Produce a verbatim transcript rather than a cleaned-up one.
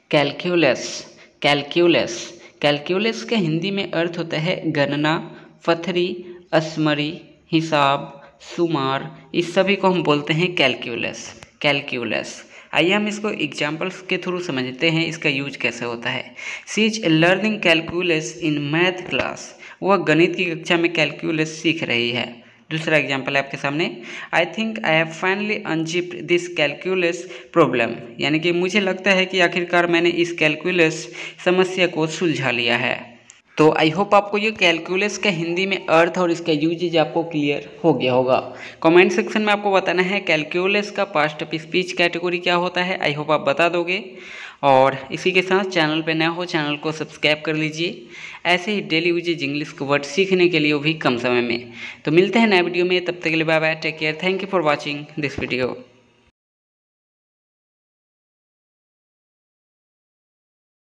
Calculus. Calculus calculus के हिंदी में अर्थ होता है गणना, पथरी, असमरी, हिसाब, शुमार। इस सभी को हम बोलते हैं कैलकुलस। कैलकुलस आइए हम इसको एग्जाम्पल्स के थ्रू समझते हैं इसका यूज कैसे होता है। She is learning calculus in math class. वह गणित की कक्षा में कैलकुलस सीख रही है। दूसरा एग्जाम्पल है आपके सामने। I think I have finally unzipped this calculus problem. यानी कि मुझे लगता है कि आखिरकार मैंने इस कैलकुलस समस्या को सुलझा लिया है। तो आई होप आपको ये कैलकुलस का हिंदी में अर्थ और इसका यूजेज आपको क्लियर हो गया होगा। कमेंट सेक्शन में आपको बताना है कैलकुलस का पास्ट ऑफ स्पीच कैटेगरी क्या होता है। आई होप आप बता दोगे। और इसी के साथ चैनल पे नया हो चैनल को सब्सक्राइब कर लीजिए ऐसे ही डेली यूजेज इंग्लिश के वर्ड सीखने के लिए, वो भी कम समय में। तो मिलते हैं नए वीडियो में, तब तक के लिए bye bye, take care, thank you for watching this video.